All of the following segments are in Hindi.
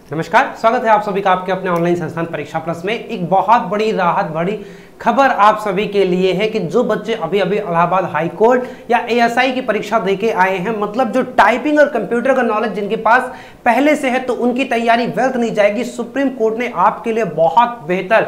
नमस्कार, स्वागत है आप सभी का आपके अपने ऑनलाइन संस्थान परीक्षा प्लस में। एक बहुत बड़ी राहत भरी खबर आप सभी के लिए है कि जो बच्चे अभी अभी इलाहाबाद हाई कोर्ट या एएसआई की परीक्षा देके आए हैं, मतलब जो टाइपिंग और कंप्यूटर का नॉलेज जिनके पास पहले से है, तो उनकी तैयारी व्यर्थ नहीं जाएगी। सुप्रीम कोर्ट ने आपके लिए बहुत बेहतर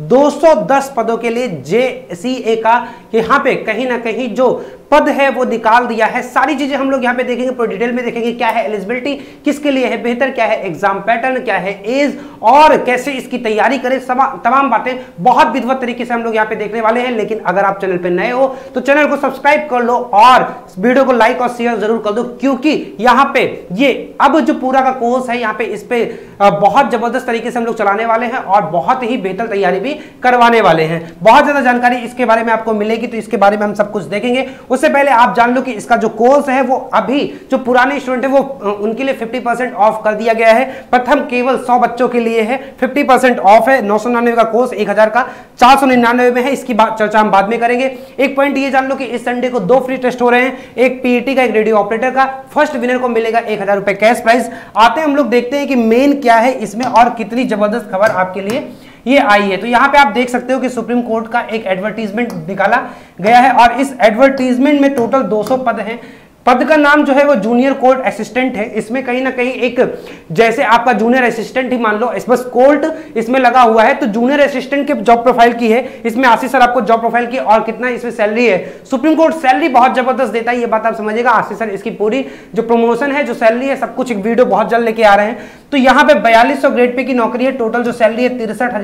210 पदों के लिए जेसीए का यहाँ पे कहीं ना कहीं जो पद है वो निकाल दिया है। सारी चीजें हम लोग यहाँ पे देखेंगे, पूरी डिटेल में देखेंगे। क्या है एलिजिबिलिटी, किसके लिए है बेहतर, क्या है एग्जाम पैटर्न, क्या है एज और कैसे इसकी तैयारी करें, तमाम बातें बहुत विधिवत तरीके से हम लोग यहाँ पे देखने वाले हैं। लेकिन अगर आप चैनल पे नए हो तो चैनल को सब्सक्राइब कर लो और वीडियो को लाइक और शेयर जरूर कर दो, क्योंकि यहाँ पे ये अब जो पूरा का कोर्स है यहाँ पे इस पे बहुत जबरदस्त तरीके से हम लोग चलाने वाले हैं और बहुत ही बेहतर तैयारी भी करवाने वाले हैं। बहुत ज्यादा जानकारी इसके बारे में आपको मिलेगी, तो इसके बारे में हम सब कुछ देखेंगे। उससे पहले आप जान लो कि इसका जो कोर्स है वो अभी जो पुराने स्टूडेंट है वो उनके लिए 50% ऑफ कर दिया गया है। प्रथम केवल 100 बच्चों के लिए है, 50% ऑफ है। 999 का कोर्स 1000 का 499 में है। इसकी चर्चा हम बाद में करेंगे। एक पॉइंट ये जान लो कि इस संडे को 2 फ्री टेस्ट हो रहे हैं, एक पीईटी का, एक रेडियो ऑपरेटर का। फर्स्ट विनर को मिलेगा 1000 रुपए कैश प्राइज। आते हैं हम लोग देखते हैं कि मेन क्या है इसमें और कितनी जबरदस्त खबर आपके लिए ये आई है। तो यहाँ पे आप देख सकते हो कि सुप्रीम कोर्ट का एक एडवर्टीजमेंट निकाला गया है और इस एडवर्टीजमेंट में टोटल 200 पद हैं। पद का नाम जो है वो जूनियर कोर्ट असिस्टेंट है। इसमें कहीं ना कहीं एक जैसे आपका जूनियर असिस्टेंट ही मान लो, इस बस कोर्ट इसमें लगा हुआ है, तो जूनियर असिस्टेंट के जॉब प्रोफाइल की है इसमें। आशीष सर आपको जॉब प्रोफाइल की और कितना इसमें सैलरी है। सुप्रीम कोर्ट सैलरी बहुत जबरदस्त देता है, ये बात आप समझिएगा। आशीष सर इसकी पूरी जो प्रमोशन है, जो सैलरी है, सब कुछ एक वीडियो बहुत जल्द लेके आ रहे हैं। तो यहाँ पे 4200 ग्रेड पे की नौकरी है। टोटल जो सैलरी है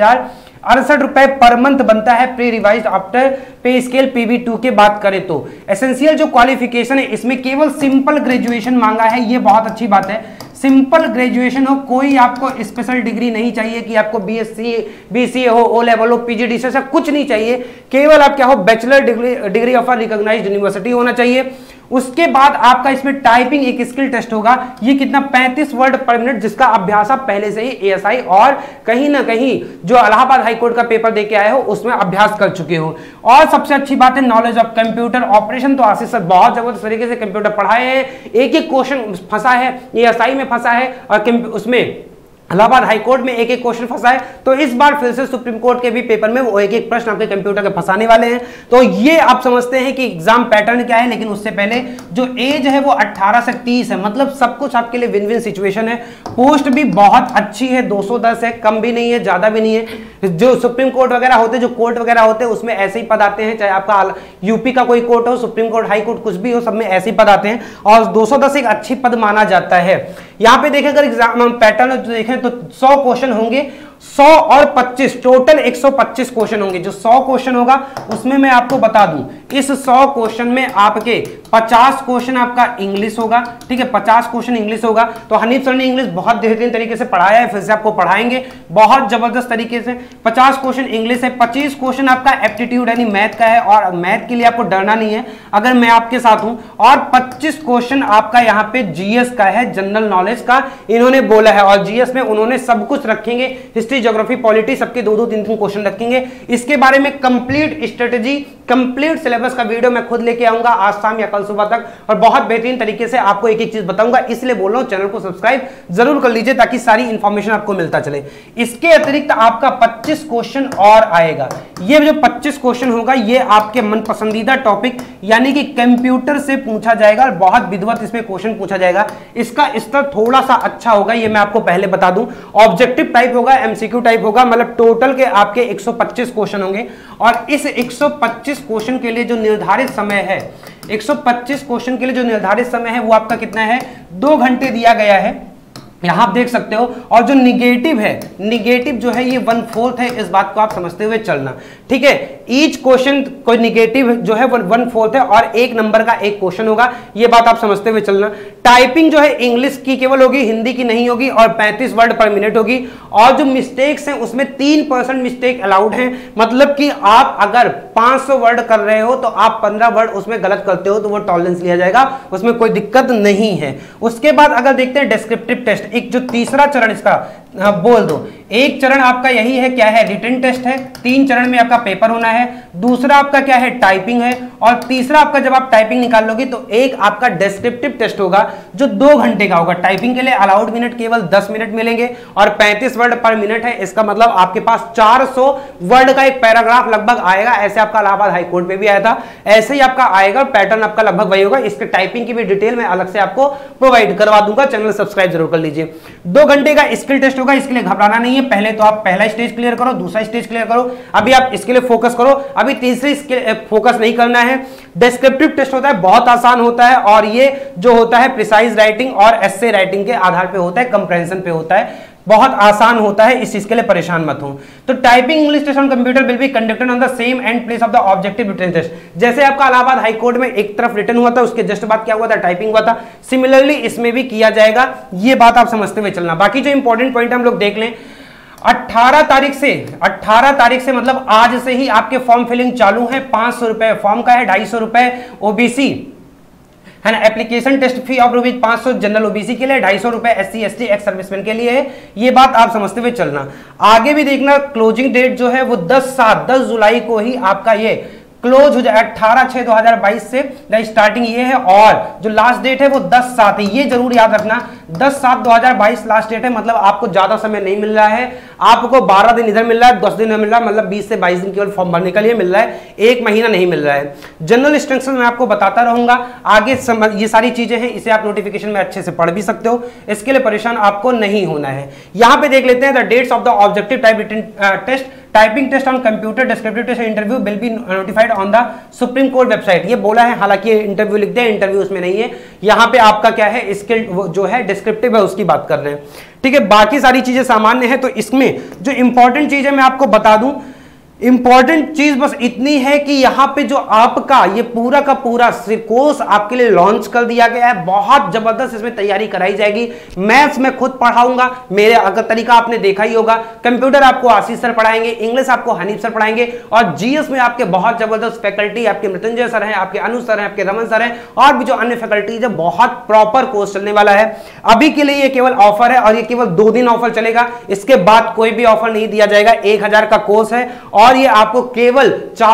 63,068 रुपए पर मंथ बनता है, pre revised after pay scale PV2 के बात करें तो। एसेंशियल जो क्वालिफिकेशन है इसमें केवल सिंपल ग्रेजुएशन मांगा है, ये बहुत अच्छी बात है। सिंपल ग्रेजुएशन हो, कोई आपको स्पेशल डिग्री नहीं चाहिए कि आपको BSc BCA हो, O लेवल हो, PGDCA से कुछ नहीं चाहिए। केवल आप क्या हो, bachelor degree of a recognised university होना चाहिए। उसके बाद आपका इसमें टाइपिंग एक स्किल टेस्ट होगा। ये कितना 35 वर्ड पर मिनट, जिसका अभ्यास आप पहले से ही एएसआई और कहीं ना कहीं जो इलाहाबाद हाई कोर्ट का पेपर देके आए हो उसमें अभ्यास कर चुके हो। और सबसे अच्छी बात है नॉलेज ऑफ कंप्यूटर ऑपरेशन। तो आशीष सर बहुत जबरदस्त तरीके से कंप्यूटर पढ़ाए हैं। एक एक क्वेश्चन फंसा है, एएसआई में फंसा है और उसमें इलाहाबाद हाई कोर्ट में एक एक क्वेश्चन फंसा है। तो इस बार फिर से सुप्रीम कोर्ट के भी पेपर में वो एक एक प्रश्न आपके कंप्यूटर के फंसाने वाले हैं। तो ये आप समझते हैं कि एग्जाम पैटर्न क्या है। लेकिन उससे पहले जो एज है वो 18 से 30 है, मतलब सब कुछ आपके लिए विन विन सिचुएशन है। पोस्ट भी बहुत अच्छी है, 210 है, कम भी नहीं है, ज्यादा भी नहीं है। जो सुप्रीम कोर्ट वगैरह होते, जो कोर्ट वगैरह होते हैं उसमें ऐसे ही पद आते हैं, चाहे आपका यूपी का कोई कोर्ट हो, सुप्रीम कोर्ट, हाई कोर्ट, कुछ भी हो, सब में ऐसे ही पद आते हैं और 210 एक अच्छी पद माना जाता है। यहाँ पे देखें अगर एग्जाम पैटर्न देखें तो 100 क्वेश्चन होंगे, 100 और 25 टोटल 125 क्वेश्चन होंगे। जो 100 क्वेश्चन होगा उसमें मैं आपको बता दूं, इस 100 क्वेश्चन में आपके 50 क्वेश्चन आपका इंग्लिश होगा, ठीक है, 50 क्वेश्चन इंग्लिश होगा। तो हनीफ सर ने इंग्लिश बहुत बेहतरीन तरीके से पढ़ाया है, फिर से आपको पढ़ाएंगे बहुत जबरदस्त तरीके से। 50 क्वेश्चन इंग्लिश है, 25 क्वेश्चन आपका एप्टीट्यूड यानी मैथ का है और मैथ के लिए आपको डरना नहीं है अगर मैं आपके साथ हूं। और 25 क्वेश्चन आपका यहाँ पे जीएस का है, जनरल नॉलेज का इन्होंने बोला है। और जीएस में उन्होंने सब कुछ रखेंगे, हिस्ट्री, ज्योग्राफी, पॉलिटी, सबके 2-2, 3-3 क्वेश्चन रखेंगे। इसके बारे में कंप्लीट स्ट्रेटेजी, कंप्लीट सिलेबस का वीडियो मैं खुद लेके आऊंगा आज शाम या कल सुबह तक और बहुत बेहतरीन तरीके से आपको एक एक चीज बताऊंगा। इसलिए बोल रहा हूं चैनल को सब्सक्राइब जरूर कर लीजिए ताकि सारी इंफॉर्मेशन आपको मिलता चले। इसके अतिरिक्त आपका 25 क्वेश्चन और आएगा। ये जो 25 क्वेश्चन होगा ये आपके मन पसंदीदा टॉपिक यानी कि कंप्यूटर से पूछा जाएगा और बहुत विधिवत इसमें क्वेश्चन पूछा जाएगा। इसका स्तर थोड़ा सा अच्छा होगा, ये मैं आपको पहले बता दूं। ऑब्जेक्टिव टाइप होगा, एमसीक्यू टाइप होगा, मतलब टोटल के आपके 125 क्वेश्चन होंगे। और इस 125 क्वेश्चन के लिए जो निर्धारित समय है, 125 क्वेश्चन के लिए जो निर्धारित समय है वो आपका कितना है, 2 घंटे दिया गया है, यहां आप देख सकते हो। और जो निगेटिव है, निगेटिव जो है ये 1/4 है, इस बात को आप समझते हुए चलना, ठीक है। ईच क्वेश्चन कोई निगेटिव जो है 1/4 है और 1 नंबर का एक क्वेश्चन होगा, ये बात आप समझते हुए चलना। टाइपिंग जो है इंग्लिश की केवल होगी, हिंदी की नहीं होगी और 35 वर्ड पर मिनट होगी। और जो मिस्टेक्स हैं उसमें 3% मिस्टेक अलाउड है, मतलब कि आप अगर 500 वर्ड कर रहे हो तो आप 15 वर्ड उसमें गलत करते हो तो वो टॉलरेंस लिया जाएगा, उसमें कोई दिक्कत नहीं है। उसके बाद अगर देखते हैं डिस्क्रिप्टिव टेस्ट, एक जो तीसरा चरण इसका बोल दो, एक चरण आपका यही है, क्या है, रिटन टेस्ट है। 3 चरण में आपका पेपर होना है। दूसरा आपका क्या है, टाइपिंग है, और तीसरा आपका जब आप टाइपिंग निकाल लोगे तो एक आपका डिस्क्रिप्टिव टेस्ट होगा जो 2 घंटे का होगा। टाइपिंग के लिए अलाउड मिनट केवल 10 मिनट मिलेंगे और 35 वर्ड पर मिनट है। इसका मतलब आपके पास 400 वर्ड का एक पैराग्राफ लगभग आएगा। ऐसे आपका इलाहाबाद हाईकोर्ट में भी आया था, ऐसे ही आपका आएगा। पैटर्न आपका लगभग वही होगा। इसके टाइपिंग की भी डिटेल मैं अलग से आपको प्रोवाइड करवा दूंगा, चैनल सब्सक्राइब जरूर कर लीजिए। 2 घंटे का स्किल टेस्ट होगा, इसके लिए घबराना नहीं है। पहले तो आप पहला स्टेज क्लियर करो, दूसरा स्टेज क्लियर करो, अभी आप इसके लिए फोकस करो, अभी तीसरी फोकस नहीं करना है। डिस्क्रिप्टिव टेस्ट होता है, बहुत आसान होता है, और ये जो होता है प्रिसाइज राइटिंग और एस्से राइटिंग के आधार पे होता है, कंप्रेंशन पे होता है, बहुत आसान होता है, इस चीज के लिए परेशान मत हो। तो typing English test on computer will be conducted on the same and place of the objective written test. जैसे आपका इलाहाबाद हाईकोर्ट में एक तरफ रिटन हुआ था, उसके जस्ट बाद क्या हुआ था, टाइपिंग हुआ था, सिमिलरली इसमें भी किया जाएगा। ये बात आप समझते हुए चलना। बाकी जो इंपॉर्टेंट पॉइंट हम लोग देख लें, 18 तारीख से मतलब आज से ही आपके फॉर्म फिलिंग चालू है। 500 रुपए फॉर्म का है, 250 रुपए ओबीसी है ना। Application test fee of ₹500 general OBC के लिए, 250 रुपए SC ST एक्स सर्विसमैन के लिए है। ये बात आप समझते हुए चलना। आगे भी देखना, क्लोजिंग डेट जो है वो 10 जुलाई को ही आपका ये क्लोज हो जाए। 18/6/2022 से स्टार्टिंग ये है, और जो लास्ट डेट है वो 10/7 है। ये जरूर याद रखना, 10/7/2022 लास्ट डेट है। मतलब आपको ज्यादा समय नहीं मिल रहा है, आपको 12 दिन इधर मिल रहा है, 10 दिन मिल रहा है, मतलब 20 से 22 दिन केवल फॉर्म भरने के लिए मिल रहा है, 1 महीना नहीं मिल रहा है। जनरल इंस्ट्रक्शन मैं आपको बताता रहूंगा आगे। ये सारी चीजें हैं, इसे आप नोटिफिकेशन में अच्छे से पढ़ भी सकते हो, इसके लिए परेशान आपको नहीं होना है। यहां पे देख लेते हैं the dates of the objective type written test, typing test on computer, descriptive test interview will be notified on the supreme court website. ये बोला है, हालांकि ये इंटरव्यू लिख दिया, इंटरव्यू उसमें नहीं है। यहां पे आपका क्या है, स्किल जो है डिस्क्रिप्टिव है, उसकी बात कर रहे हैं, ठीक है। बाकी सारी चीजें सामान्य है। तो इसमें जो इंपॉर्टेंट चीज है मैं आपको बता दूं, इंपॉर्टेंट चीज बस इतनी है कि यहां पे जो आपका ये पूरा का पूरा कोर्स आपके लिए लॉन्च कर दिया गया है। बहुत जबरदस्त इसमें तैयारी कराई जाएगी। मैथ्स में खुद पढ़ाऊंगा, मेरे अगर तरीका आपने देखा ही होगा। कंप्यूटर आपको आशीष सर पढ़ाएंगे, इंग्लिश आपको हनीफ सर पढ़ाएंगे, और जीएस में आपके बहुत जबरदस्त फैकल्टी, आपके मृत्युंजय सर हैं, आपके अनु सर हैं, आपके रमन सर हैं, और भी जो अन्य फैकल्टीज है। बहुत प्रॉपर कोर्स चलने वाला है। अभी के लिए ये केवल ऑफर है, और ये केवल 2 दिन ऑफर चलेगा, इसके बाद कोई भी ऑफर नहीं दिया जाएगा। 1000 का कोर्स है, और ये आपको केवल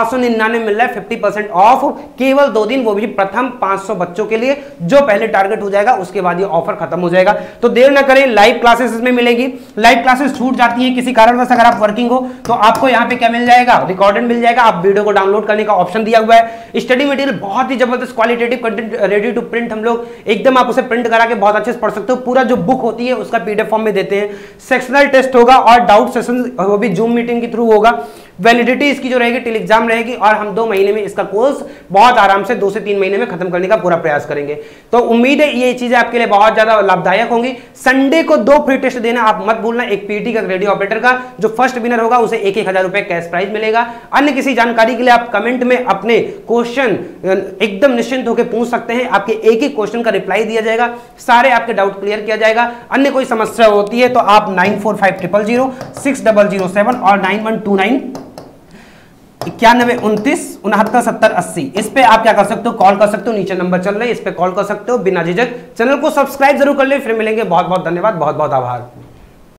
499 मिल रहा है, 50% ऑफ, केवल 2 दिन, वो भी प्रथम 500 बच्चों के लिए जो पहले टारगेट हो जाएगा, उसके बाद ये ऑफर खत्म हो जाएगा। तो देर ना करें, लाइव क्लासेस इसमें मिलेगी। लाइव क्लासेस छूट जाती है किसी कारणवश, अगर आप वर्किंग हो तो आपको यहाँ पे क्या मिल जाएगा, रिकॉर्डेड मिल जाएगा। आप वीडियो को डाउनलोड करने का ऑप्शन दिया हुआ है। स्टडी मटेरियल बहुत ही जबरदस्त qualitative content ready to print, हम लोग एकदम आप उसे प्रिंट करा के बहुत अच्छे से पढ़ सकते हो। पूरा जो बुक होती है उसका PDF फॉर्म में देते हैं। सेक्शनल टेस्ट होगा और डाउट सेशन वो भी जूम मीटिंग के थ्रू होगा। वैलिडिटी इसकी जो रहेगी टिल एग्जाम रहेगी, और हम 2 महीने में इसका कोर्स बहुत आराम से 2 से 3 महीने में खत्म करने का पूरा प्रयास करेंगे। तो उम्मीद है ये चीजें आपके लिए बहुत ज्यादा लाभदायक होंगी। संडे को 2 फ्री टेस्ट देना आप मत भूलना, एक पीटी का, रेडियो ऑपरेटर का। जो फर्स्ट विनर होगा उसे 1,000 रुपए कैश प्राइज मिलेगा। अन्य किसी जानकारी के लिए आप कमेंट में अपने क्वेश्चन एकदम निश्चिंत होकर पूछ सकते हैं। आपके एक ही क्वेश्चन का रिप्लाई दिया जाएगा, सारे आपके डाउट क्लियर किया जाएगा। अन्य कोई समस्या होती है तो आप 9450060007 और 9129 9129697080 इस पे आप क्या कर सकते हो, कॉल कर सकते हो। नीचे नंबर चल रहे हैं, इस पे कॉल कर सकते हो बिना झिझक। चैनल को सब्सक्राइब जरूर कर ले। फिर मिलेंगे। बहुत बहुत धन्यवाद, बहुत बहुत आभार।